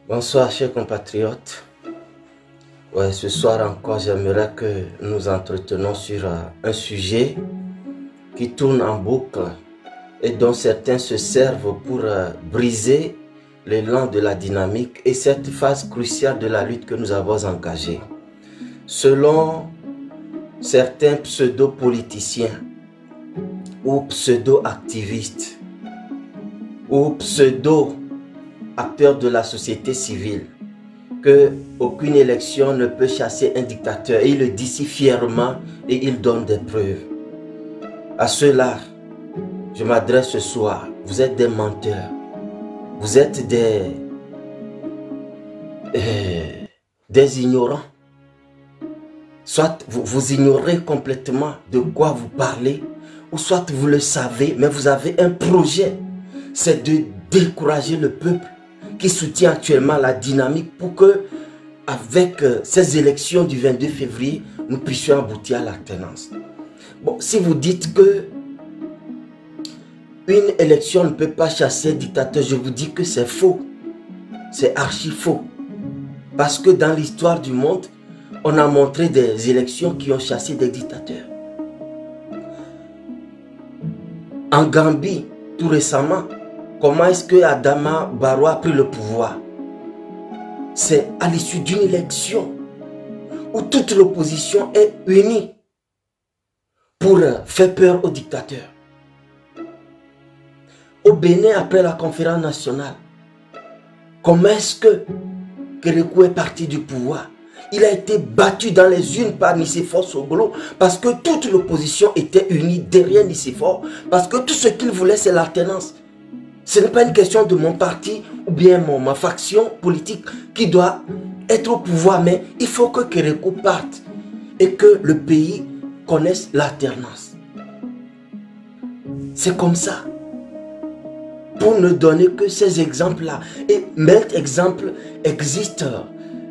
Bonsoir chers compatriotes. Ouais, ce soir encore, j'aimerais que nous entretenons sur un sujet qui tourne en boucle et dont certains se servent pour briser l'élan de la dynamique et cette phase cruciale de la lutte que nous avons engagée. Selon certains pseudo-politiciens ou pseudo-activistes ou pseudo-acteurs de la société civile, que aucune élection ne peut chasser un dictateur. Et il le dit si fièrement et il donne des preuves. À ceux-là, je m'adresse ce soir. Vous êtes des menteurs. Vous êtes des ignorants. Soit vous ignorez complètement de quoi vous parlez, ou soit vous le savez, mais vous avez un projet. C'est de décourager le peuple qui soutient actuellement la dynamique pour que, avec ces élections du 22 février, nous puissions aboutir à l'alternance. Bon, si vous dites que une élection ne peut pas chasser un dictateur, je vous dis que c'est faux. C'est archi faux. Parce que dans l'histoire du monde, on a montré des élections qui ont chassé des dictateurs. En Gambie, tout récemment, comment est-ce que Adama Barrow a pris le pouvoir? C'est à l'issue d'une élection où toute l'opposition est unie pour faire peur au dictateur. Au Bénin, après la conférence nationale, comment est-ce que Kérékou est parti du pouvoir? Il a été battu dans les urnes par Nicéphore Soglo parce que toute l'opposition était unie derrière Nicéphore, parce que tout ce qu'il voulait, c'est l'alternance. Ce n'est pas une question de mon parti ou bien ma faction politique qui doit être au pouvoir, mais il faut que Kérékou parte et que le pays connaisse l'alternance. C'est comme ça. Pour ne donner que ces exemples-là. Et maintes exemples existent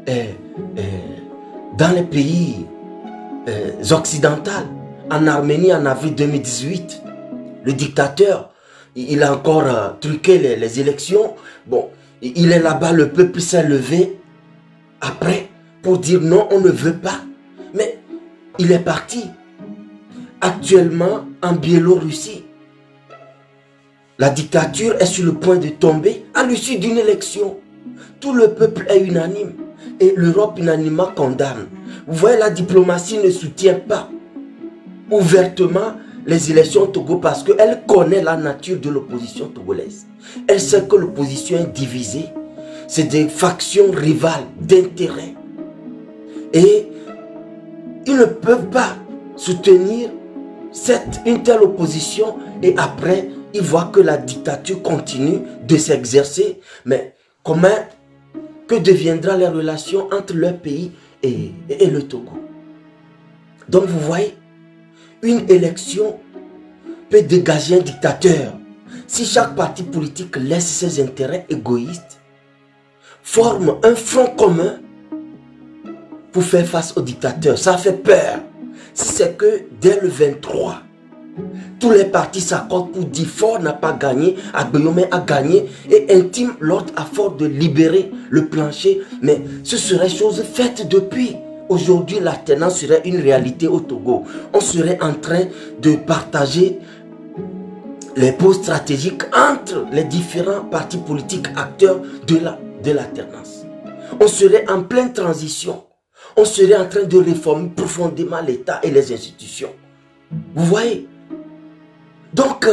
dans les pays occidentaux. En Arménie, en avril 2018, le dictateur, il a encore truqué les élections. Bon, il est là-bas, le peuple s'est levé après pour dire non, on ne veut pas. Mais il est parti. Actuellement, en Biélorussie, la dictature est sur le point de tomber à l'issue d'une élection. Tout le peuple est unanime et l'Europe unanimement condamne. Vous voyez, la diplomatie ne soutient pas ouvertement les élections au Togo parce qu'elle connaît la nature de l'opposition togolaise. Elle sait que l'opposition est divisée. C'est des factions rivales d'intérêt. Et ils ne peuvent pas soutenir une telle opposition et après, ils voient que la dictature continue de s'exercer. Mais comment, que deviendra les relations entre leur pays et le Togo? Donc vous voyez, une élection peut dégager un dictateur. Si chaque parti politique laisse ses intérêts égoïstes, forme un front commun pour faire face au dictateur, ça fait peur. Si c'est que dès le 23, tous les partis s'accordent pour dire Fort n'a pas gagné, Agbeyome a gagné et intime l'ordre à Fort de libérer le plancher, mais ce serait chose faite depuis. Aujourd'hui, l'alternance serait une réalité au Togo. On serait en train de partager les postes stratégiques entre les différents partis politiques acteurs de l'alternance. On serait en pleine transition. On serait en train de réformer profondément l'État et les institutions. Vous voyez? Donc,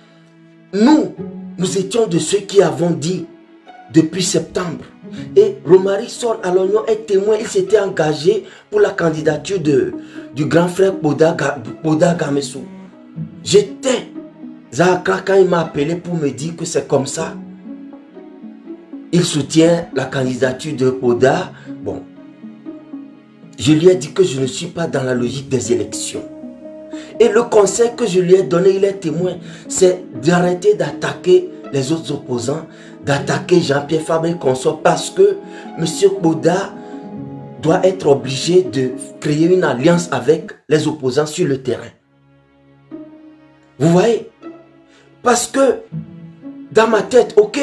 nous étions de ceux qui avons dit depuis septembre. Et Romary Sol Alognon est témoin, il s'était engagé pour la candidature du grand frère Poda Gamessou. J'étais Zahakra quand il m'a appelé pour me dire que c'est comme ça. Il soutient la candidature de Poda. Bon, je lui ai dit que je ne suis pas dans la logique des élections. Et le conseil que je lui ai donné, il est témoin, c'est d'arrêter d'attaquer les autres opposants, d'attaquer Jean-Pierre Fabre et consort, parce que M. Poda doit être obligé de créer une alliance avec les opposants sur le terrain. Vous voyez? Parce que dans ma tête, ok,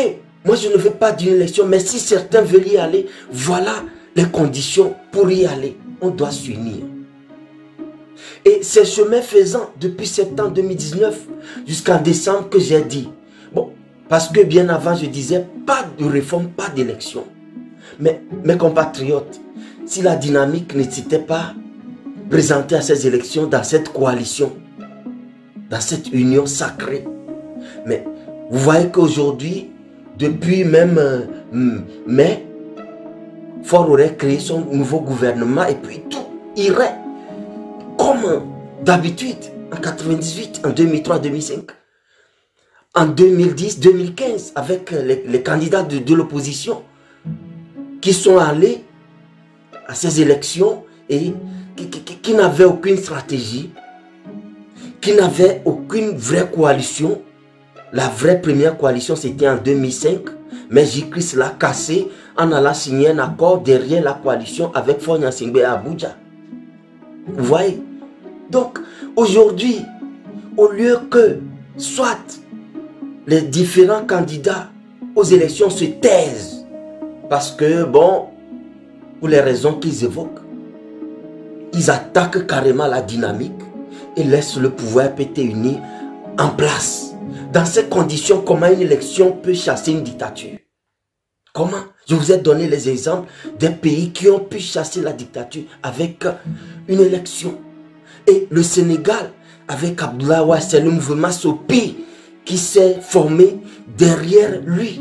Moi, je ne veux pas d'une élection, mais si certains veulent y aller, voilà les conditions pour y aller. On doit s'unir. Et c'est chemin faisant, depuis septembre 2019 jusqu'en décembre que j'ai dit. Bon, parce que bien avant, je disais pas de réforme, pas d'élection. Mais mes compatriotes, si la dynamique ne s'était pas présentée à ces élections, dans cette coalition, dans cette union sacrée, mais vous voyez qu'aujourd'hui, depuis même mai, Faure aurait créé son nouveau gouvernement et puis tout irait comme d'habitude en 98, en 2003, 2005, en 2010, 2015, avec les candidats de l'opposition qui sont allés à ces élections et qui n'avaient aucune stratégie, qui n'avaient aucune vraie coalition. La vraie première coalition, c'était en 2005, mais J-Christ l'a cassé en allant signer un accord derrière la coalition avec Faure Gnassingbé à Abuja. Vous voyez? Donc, aujourd'hui, au lieu que soit les différents candidats aux élections se taisent, parce que, bon, pour les raisons qu'ils évoquent, ils attaquent carrément la dynamique et laissent le pouvoir PT-Uni en place. Dans ces conditions, comment une élection peut chasser une dictature? Comment? Je vous ai donné les exemples des pays qui ont pu chasser la dictature avec une élection. Et le Sénégal, avec Abdoulaye Wade, c'est le mouvement Sopi qui s'est formé derrière lui.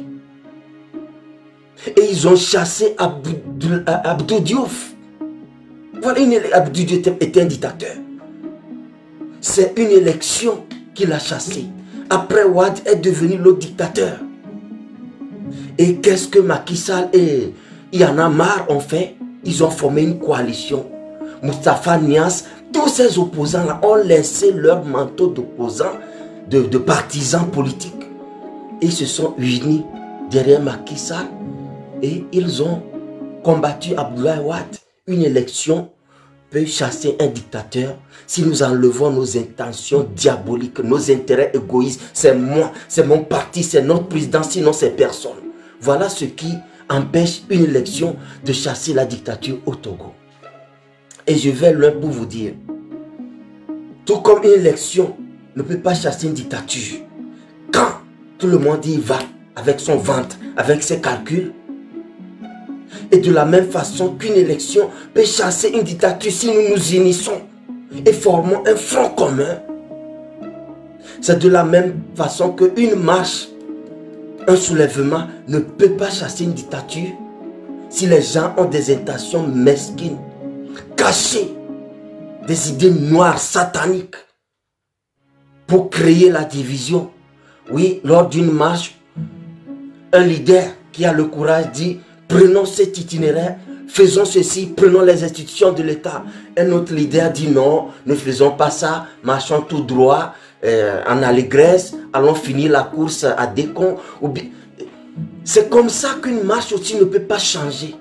Et ils ont chassé Abdou Diouf. Voilà, Abdou Diouf était un dictateur. C'est une élection qui l'a chassé. Après, Wade est devenu le dictateur. Et qu'est-ce que Macky Sall et Y'en a marre ont fait? Ils ont formé une coalition. Moustapha Niasse, tous ces opposants-là ont laissé leur manteau d'opposants, de partisans politiques. Ils se sont unis derrière Macky Sall et ils ont combattu Abdoulaye Wade. Une élection peut chasser un dictateur si nous enlevons nos intentions diaboliques, nos intérêts égoïstes. C'est moi, c'est mon parti, c'est notre président, sinon c'est personne. Voilà ce qui empêche une élection de chasser la dictature au Togo. Et je vais loin pour vous dire, tout comme une élection ne peut pas chasser une dictature, quand tout le monde y va avec son ventre, avec ses calculs, et de la même façon qu'une élection peut chasser une dictature si nous nous unissons et formons un front commun. C'est de la même façon qu'une marche, un soulèvement ne peut pas chasser une dictature si les gens ont des intentions mesquines, cachées, des idées noires, sataniques, pour créer la division. Oui, lors d'une marche, un leader qui a le courage dit: prenons cet itinéraire, faisons ceci, prenons les institutions de l'État. Un autre leader dit: non, ne faisons pas ça, marchons tout droit, en allégresse, allons finir la course à Décon. C'est comme ça qu'une marche aussi ne peut pas changer.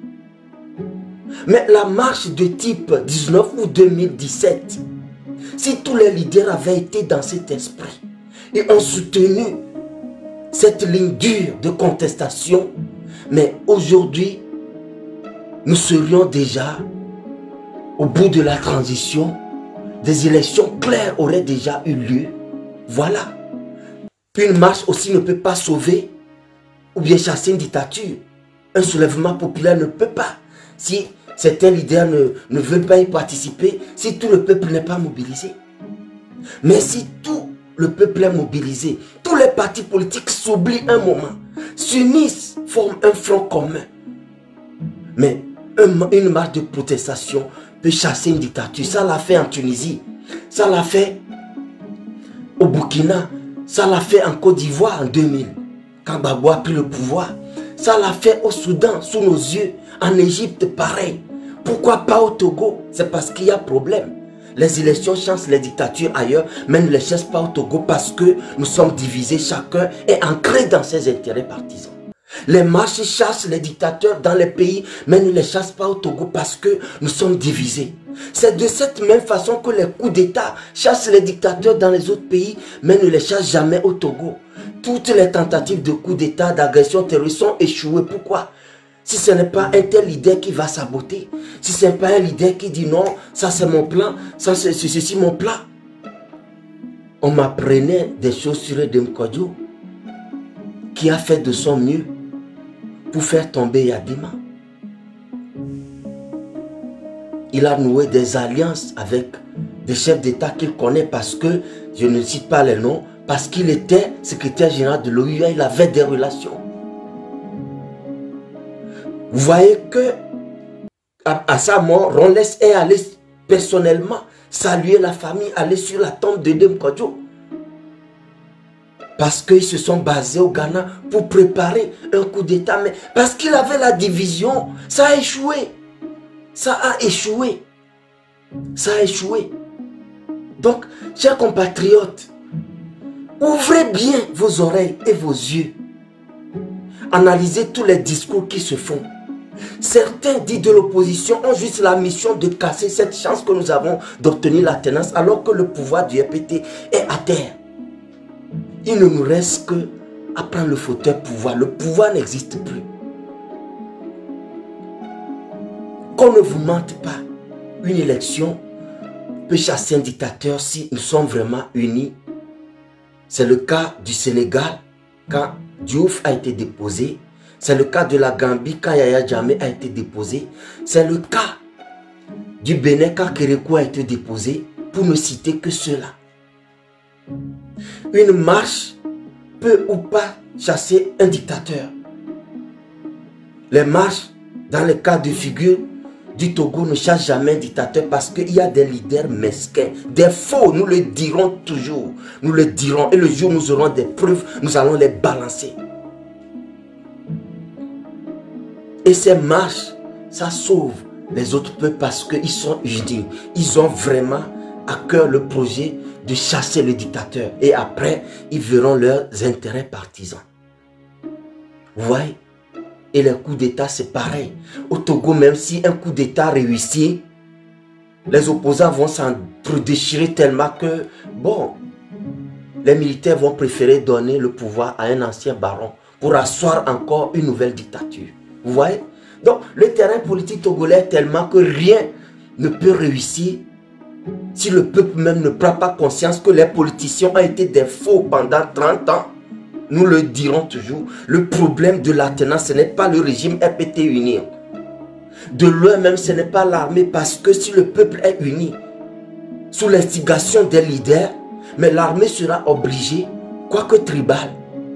Mais la marche de type 19 ou 2017, si tous les leaders avaient été dans cet esprit et ont soutenu cette ligne dure de contestation, mais aujourd'hui, nous serions déjà au bout de la transition. Des élections claires auraient déjà eu lieu. Voilà. Une marche aussi ne peut pas sauver ou bien chasser une dictature. Un soulèvement populaire ne peut pas. Si certains leaders ne veulent pas y participer, si tout le peuple n'est pas mobilisé. Mais si tout le peuple est mobilisé, tous les partis politiques s'oublient un moment, s'unissent, forment un front commun. Mais une marche de protestation peut chasser une dictature. Ça l'a fait en Tunisie, ça l'a fait au Burkina, ça l'a fait en Côte d'Ivoire en 2000, quand Gbagbo a pris le pouvoir. Ça l'a fait au Soudan, sous nos yeux. En Égypte, pareil. Pourquoi pas au Togo? C'est parce qu'il y a problème. Les élections chassent les dictatures ailleurs, mais ne les chassent pas au Togo parce que nous sommes divisés. Chacun est ancré dans ses intérêts partisans. Les marches chassent les dictateurs dans les pays, mais ne les chassent pas au Togo parce que nous sommes divisés. C'est de cette même façon que les coups d'État chassent les dictateurs dans les autres pays, mais ne les chassent jamais au Togo. toutes les tentatives de coup d'État, d'agression terroriste sont échouées. Pourquoi? Si ce n'est pas un tel leader qui va saboter, si ce n'est pas un leader qui dit non, ça c'est mon plan, ça c'est ceci mon plan. On m'apprenait des choses sur Edem Kodjo qui a fait de son mieux pour faire tomber Yadima. Il a noué des alliances avec des chefs d'État qu'il connaît parce que, je ne cite pas les noms, parce qu'il était secrétaire général de l'OUA, il avait des relations. Vous voyez que à sa mort, Ronles est allé personnellement saluer la famille, aller sur la tombe de Edem Kodjo. Parce qu'ils se sont basés au Ghana pour préparer un coup d'État. Mais parce qu'il avait la division, ça a échoué. Ça a échoué. Ça a échoué. Donc, chers compatriotes, ouvrez bien vos oreilles et vos yeux. Analysez tous les discours qui se font. Certains dits de l'opposition ont juste la mission de casser cette chance que nous avons d'obtenir l'alternance alors que le pouvoir du EPT est à terre. Il ne nous reste que à prendre le fauteuil pouvoir. Le pouvoir n'existe plus. Qu'on ne vous mente pas. Une élection peut chasser un dictateur si nous sommes vraiment unis. C'est le cas du Sénégal quand Diouf a été déposé. C'est le cas de la Gambie quand Yaya Jammeh a été déposé. C'est le cas du Bénin quand Kérékou a été déposé, pour ne citer que cela. Une marche peut ou pas chasser un dictateur. Les marches, dans le cas de figure du Togo, ne chassent jamais un dictateur parce qu'il y a des leaders mesquins, des faux, nous le dirons toujours. Nous le dirons et le jour où nous aurons des preuves, nous allons les balancer. Et ces marches, ça sauve les autres peuples parce qu'ils sont unis. Ils ont vraiment à cœur le projet de chasser le dictateur. Et après, ils verront leurs intérêts partisans. Vous voyez? Et les coups d'État, c'est pareil. Au Togo, même si un coup d'État réussit, les opposants vont s'entre-déchirer tellement que, bon, les militaires vont préférer donner le pouvoir à un ancien baron pour asseoir encore une nouvelle dictature. Vous voyez? Donc, le terrain politique togolais est tellement que rien ne peut réussir si le peuple même ne prend pas conscience que les politiciens ont été des faux pendant 30 ans. Nous le dirons toujours. Le problème de l'alternance, ce n'est pas le régime RPT uni. De loin même, ce n'est pas l'armée parce que si le peuple est uni, sous l'instigation des leaders, mais l'armée sera obligée, quoique tribale,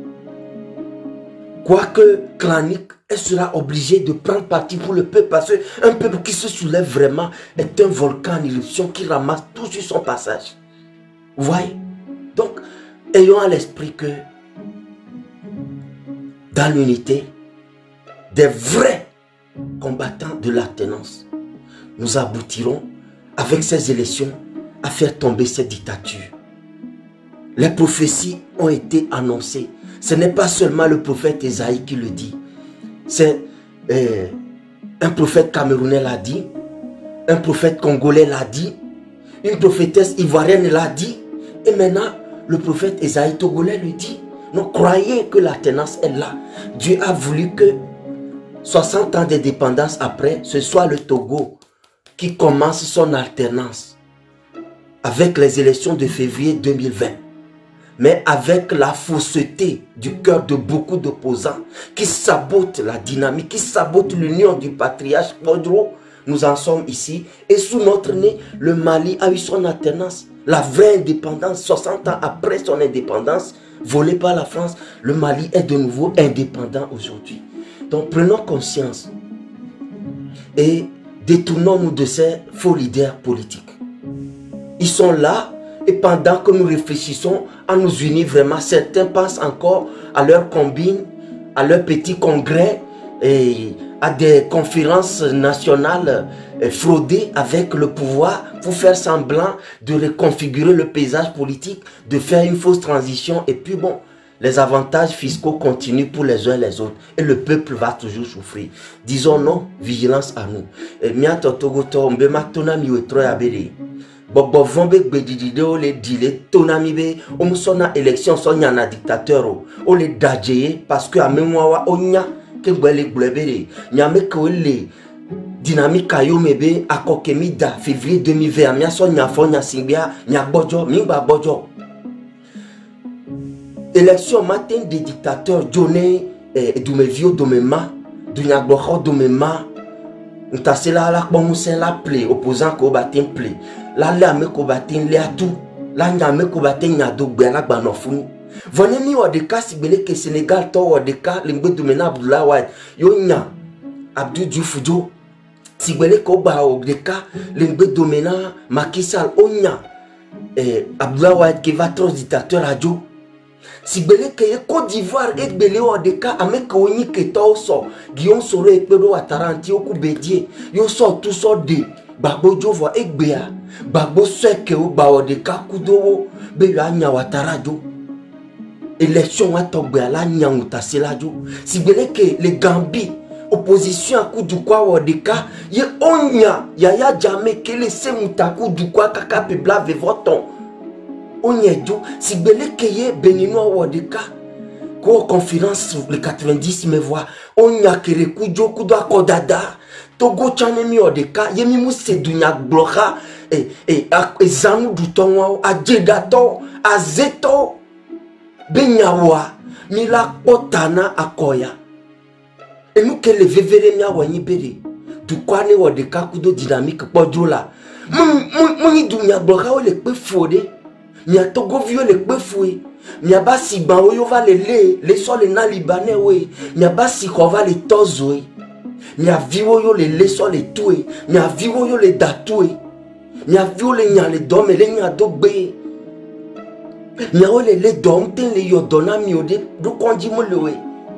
quoique clanique, elle sera obligée de prendre parti pour le peuple parce qu'un peuple qui se soulève vraiment est un volcan en éruption qui ramasse tout sur son passage. Vous voyez? Donc, ayons à l'esprit que dans l'unité, des vrais combattants de l'alternance, nous aboutirons avec ces élections à faire tomber cette dictature. Les prophéties ont été annoncées. Ce n'est pas seulement le prophète Esaïe qui le dit. C'est un prophète camerounais l'a dit, un prophète congolais l'a dit, une prophétesse ivoirienne l'a dit, et maintenant le prophète Esaïe togolais le dit. Donc croyez que l'alternance est là. Dieu a voulu que 60 ans d'indépendance après, ce soit le Togo qui commence son alternance avec les élections de février 2020. Mais avec la fausseté du cœur de beaucoup d'opposants qui sabotent la dynamique, qui sabotent l'union du patriarche Podro, nous en sommes ici. Et sous notre nez, le Mali a eu son alternance. La vraie indépendance, 60 ans après son indépendance, volée par la France, le Mali est de nouveau indépendant aujourd'hui. Donc prenons conscience et détournons-nous de ces faux leaders politiques. Ils sont là. Et pendant que nous réfléchissons à nous unir vraiment, certains pensent encore à leur combine, à leur petit congrès et à des conférences nationales fraudées avec le pouvoir pour faire semblant de reconfigurer le paysage politique, de faire une fausse transition. Et puis bon, les avantages fiscaux continuent pour les uns et les autres. Et le peuple va toujours souffrir. Disons non, vigilance à nous. bobo vombe gbedidide o le dile tonami be o musona élection so nyana dictateur o le dajeye parce que amenwa o nya ke gbele gbebere nyame ko le dynamique ayo mebe akokemi da février 2020 mia so nya fo nya singbia nya bojo mi ba bojo élection matin des dictateurs joné dumevio domema dunya gboho domema ntasela la kpomusen la play opposant ko batin play la le ame ko batin le atu la nyame ko batin nya do gbe la gba no funu vonemi o de ka sigbele ke Sénégal to o de ka le gbe domena Abdoulaye Wade yo nya Abdou Diouf jo sigbele ko ba o de ka le gbe domena Macky Sall o nya Abdoulaye Wade qui va trop dictateur radio sigbele ke Côte d'Ivoire et gbele o de ka ame ko nyi ke to so Guillaume Soro e pedo ataranti o ku bedie yo so tout so de Bagbo Jovo e gbea Bagbo seke o ba o de ka kudo be yo anya watarajo élection wa to gbea la nya utasela jo sigbele ke le Gambie opposition à coup du quoi o de ka ye onya ya jamais que le semutaku du quoi kaka pebla ve voton onyejo sigbele ke ye Beninois o de ka ko conférence le 90 me voix onya kere kujo kudo akodada Togo chanemi o de ka yemi mu sedunya bloka zanu du tonwa ajedato azeto benyawa mila potana akoya et nous que le vevere mia wanyi bere du kwa ne o de ka kudo dynamique podjola mun dunya bloka o le pe fode mia Togo vio le pe foué mia basi ban o yo va le sol na libanais we mia basi ko va le tozo mia viwo yo le so le tué mia viwo yo le datoué mia viwo le nya le dom le nya dogbe mia o le dom ten le yo dona mi o de do konji mo le we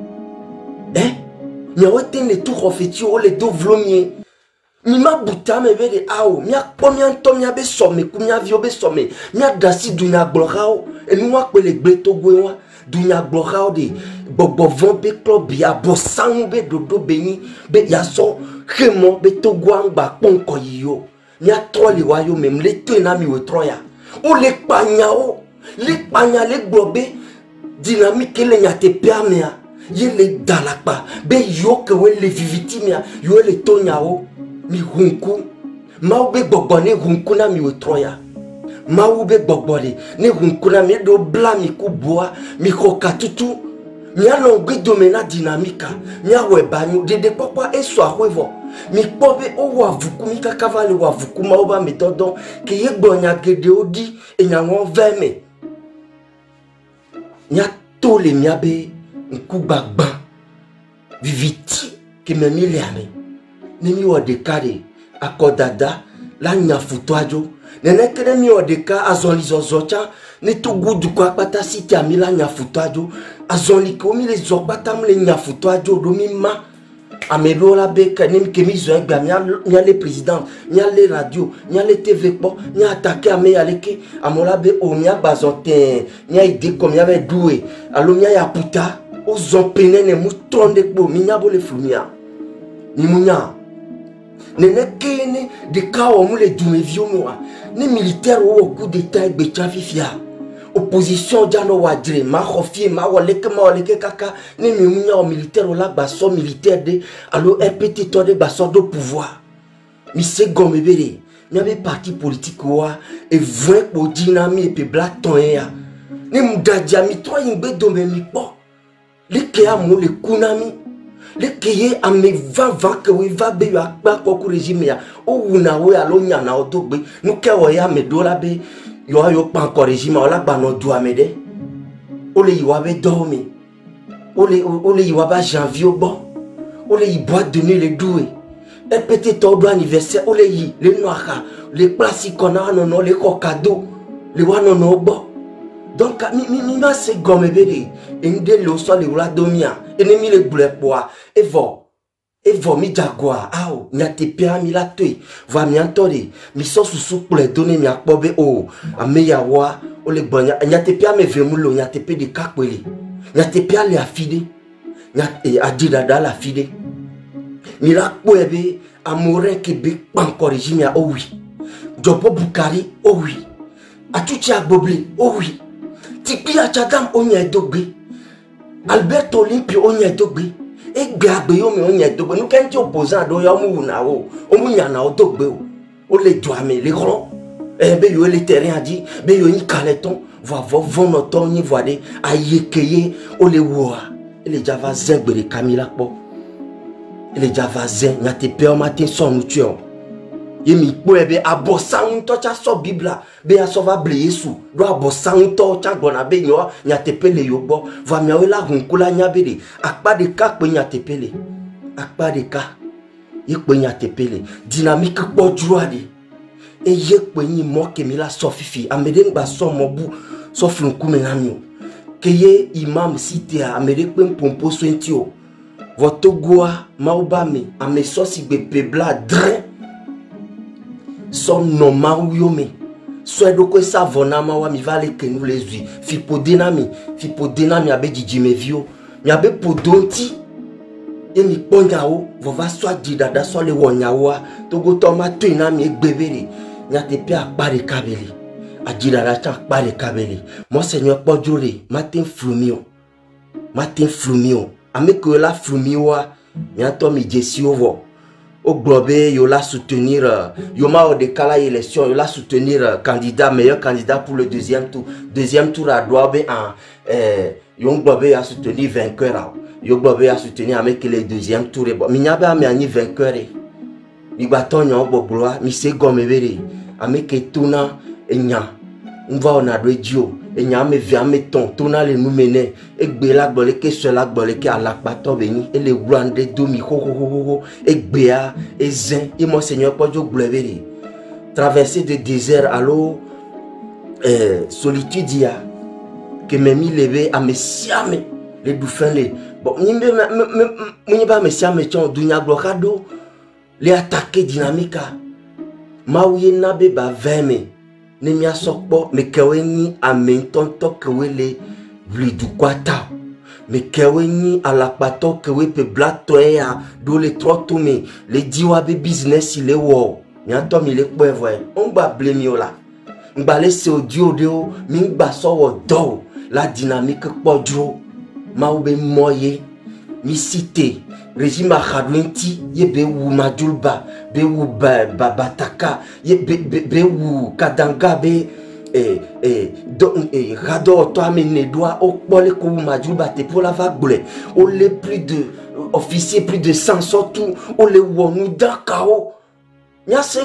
mia o ten le tout refeti o le do vlomie mi ma buta me be de awo mia kpo mia nto mia be some ku mia vio be some mia dasi dunya glorao e mi wa pe le gbe to gwe wa dunya glorao de bobo von be club ya bosan be dodo beni be ya so khemo be to gwangba ponko yiyo mia troli wa yo mem le to na mi we troya o le panya le globe dynamique le nya te permea ye le dalakpa be yo ke we le vivitimia yo le tonyao mi hunku mau be gbogbo hunku na mi we troya mau be gbogbo ne hunku na mi do bla mi ku boa mi ko katutu mi alo gbe domena dynamique mi awe banyu de papa e so ahwevo mi pobe o wa vuku mi kakavale wa vuku mau ba metodo ke ye gbonya gede odi enya won veme nya to le mi abe nku gbagba viviti ke me mi liame nemi o de kare akodada la nya futoajo nene kere mi o de ka azonli zozocha ne to gudu kwa pata siti ami la nya futoajo azonli ko mi le zokpata mu le nya futoajo do mi ma amelo la be ka nemi ke mi zo egba mi le président mi le radio mi le tv po mi attaquer ame yaleke amola be o mi abazote mi ide ko mi ave doué alo mi ya puta o zompene ne mu tronde po mi nya bo le flumia ni munya nene kene de kawo mu le dumevio moi ni militaire au coup d'état becha fifia opposition jano wadre ma khofie ma waleke kaka ni munya o militaire o la baso militaire de allo rpt to de baso do pouvoir mi se gomebere mi ave parti politique wa e vrai po dinami e pe blaton ya ni mudadia mi to yimbe do me mi po le ke amu le kunami le keye ame va que we va be ya pa ko régime ya o wuna we alo nya na o dogbe nu ke wo ya me do la be yo pa ko régime o la gba no do amede o le yiwa be dormi o le yiwa ba janvier o bon o le yi boîte de nuit le doué et petit todo anniversaire o le yi le noaka le place kona no le ko cadeau le wa no bon donc mi ma se gomebere ende lo so le wala domia ennemi le boule poa evo mi jaguar ao nyate pia mi la toi va mi antore mi so susu pour les donner mi akpobe o ameya wa o le bonya nyate pia me vemulo nyate pe de kakwele nyate pia le afide nyate adida da la fide mi la poebe amore ke be encore régime o oui Jobo Bukari, oh oui. Atuchi Agboble, oh oui. Tikpi Achadam, Onya Dogbe. Albert Olympie, Onya Dogbe. Et Gagbe, Onya Dogbe. Nous, quand tu es opposant, Doyamu Nao, Omunyana, Dogbe. O les douamés, les grands. Eh ben, yo les terrains a dit, ben yo ni caleton, va noton ni voide, ayekeye, o les woa. Et les java zeng bere Camila po. Et les java zeng, n'a te peur matin son nous tuons. Yemi po ebe abosan to cha so bibla, be a so va blé sou. Do abosan to cha gona be nyo, nya te pele yo bo. Va mia we la hunkula nya bere. Akpa de ka pe nya te pele. Akpa de ka. Yekpe nya te pele. Dynamique po droade. Et yekpe ni mo ke mi la so fifi. Amede ngba so mobu so flunku menamio. Keye imam cité a amede pe mpompo so entio. Votogoa maubame ame so si be pebla dre. Son nom mauyome. Soit de quoi ça vonama wa mi vale que nous les ui. Fipodinami abe dijime vio. Mi abe podonti. Et mi ponyao, va soit didada soit le wonyawa. Togo toma tuinami ekbebere. Nya te pe akpare kabele. Adidada cha akpare kabele. Monseigneur Podjore, matin flumio. Ame que la flumioa. Nya to mi jesi ovo. Au globe, yo la soutenir, yo ma au décalage élection, yo la soutenir meilleur candidat pour le deuxième tour. Deuxième tour à droite, yo globe a soutenir vainqueur. Yo globe a soutenir avec les deuxième tour. Minyabe a mis vainqueur. Mi baton yo gloire, mi se gomme vere. Avec tuna enya. On va on a radio. Enya me via me ton tuna le nous mener. Egbe la gbole ke cela gbole ke alakpato beni. Et le grande domi ho. Egbea ezen. Et mon Seigneur Podjo glevere. Traverser de désert alors solitude ya. Que me mi levé à me siame les douffins les. Bon ni ba me siame chon dunya blocado. Les attaquer dynamica. Maouye nabe ba veme. Ne mia sokpo me keweni amenton to kewele vlidu kwata me keweni alakpato kewe pe blato ya do le trotume le diwa be business le wo nyanto mi le kwevoe on ba blemi ola ngba le se audio de o mi ngba so wo do la dynamique podjo ma ube moye mi cité régime khadwenti ye be wu majulba be wu bataka ye be wu kadanga be rado to amene doa o pole ko majulba te pour la vague o les plus de officiers plus de 100 surtout o le wonu dakao nya se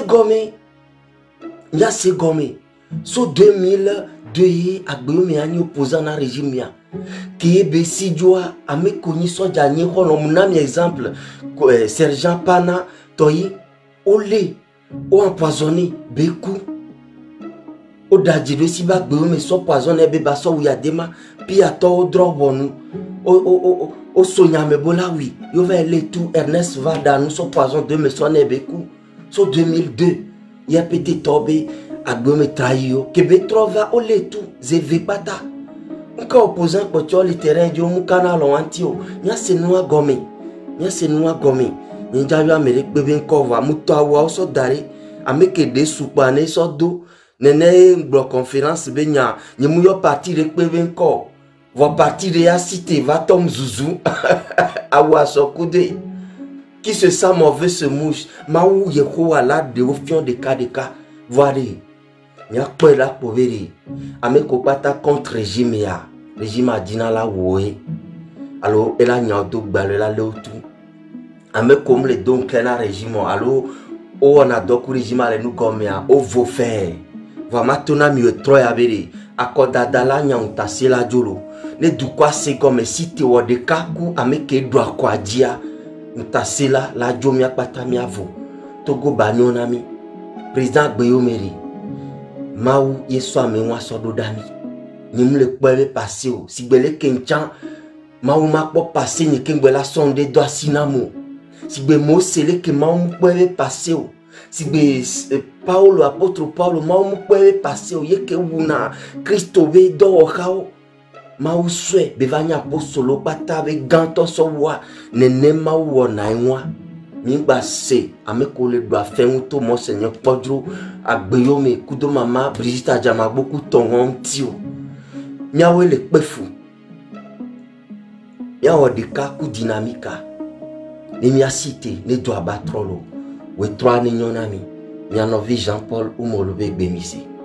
gomé so 2002 agbeomi ani opposant na régime ya qui est bessi joa ame koni soja ni hono munami exemple sergent Pana toyi olé o empoisonné beku o dajido si ba gbe me so poisonné be ba so wi adema pi ato drobonu o sonya me bola wi yo va le tout Ernest va dans nous so poison de me sonné beku so 2002 ya pété tombé agbe me trayo que be trova o le tout zeve pata. Quand opposant pour le terrain du canal en antio, nya se noa gomé, nya jalu Amérique bébé kova mutawa so dare, ameke de soupane so do, nene bloc conférence be nya muyo parti de bébé ko, va partir de la cité, va tom zouzou, awa so kude. Qui se sent mauvais se mouche, ma ou yeko ala de ofion de ka, voilà. Nya kwe la poveri ame kopata contre régime a dina la woe alors elle a nyaudo gbale la leotu ame comme le donc na régime alors on a donc régime ale nous comme ya o vo faire va matona mi tro ya bere akoda dala nyauta se la jolo ne du kwa c'est comme si te wo de kaku ame ke do akwa dia ntasela la jomia pata mi avo togo banyona mi président Gbeomeri Maou yeswa me wa sodo dami ni mle kwebe passé o sigbele kenchan maou ma po passé ni kengbela sonde do asinamo sigbe mo sele ke maou kwebe passé o sigbe Paulo apôtre Paulo maou kwebe passé o yeke wuna Christo be do okao maou swe bevanya apostolo pata be ganto so wa nene maou wona enwa Mingba se ameko le doit faire un to monseigneur Podro agbeyo me kudo mama Brigitte Adjama beaucoup tongon tio. Miawe le pefu. Miawe de ka ku dynamica. Ni mia cité ne doit battre lo. We trois ni nyonami. Mianovi Jean-Paul Umolobe Bemisi.